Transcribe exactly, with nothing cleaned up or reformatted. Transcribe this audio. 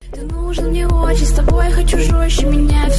Ты нужен мне очень, с тобой хочу жестче, меня